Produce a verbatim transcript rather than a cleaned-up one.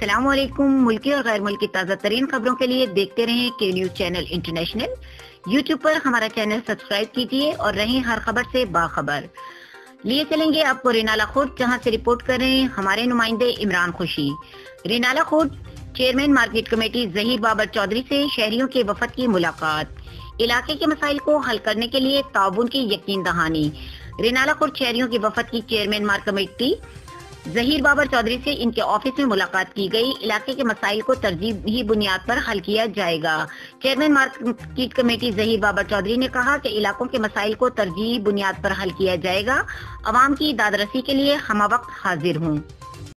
السلام علیکم۔ ملکی اور غیر ملکی تازہ ترین خبروں کے لیے دیکھتے رہیں کے نیوز چینل انٹرنیشنل۔ یوٹیوب پر ہمارا چینل سبسکرائب کیجیے اور رہیں ہر خبر سے باخبر۔ لیے چلیں گے آپ کو رینالہ خورد، جہاں سے رپورٹ کر رہے ہیں ہمارے نمائندے Imran Khushi. Renala Khurd chairman market committee Zaheer Babar Chaudhry سے شہریوں کے وفد کی ملاقات۔ علاقے کے مسائل کو حل کرنے کے لیے تعاون کی یقین دہانی۔ رینالہ خورد شہریوں کے وفد کی chairman market committee Zaheer Babar Chaudhry سے ان کے آفس میں ملاقات کی گئی۔ علاقے کے مسائل کو ترجیحی بنیاد پر حل کیا جائے گا۔ Chairman market committee Zaheer Babar Chaudhry نے کہا کہ علاقوں کے مسائل کو ترجیحی بنیاد پر حل کیا جائے گا۔ عوام کی داد رسی کے لیے ہمہ وقت حاضر ہوں۔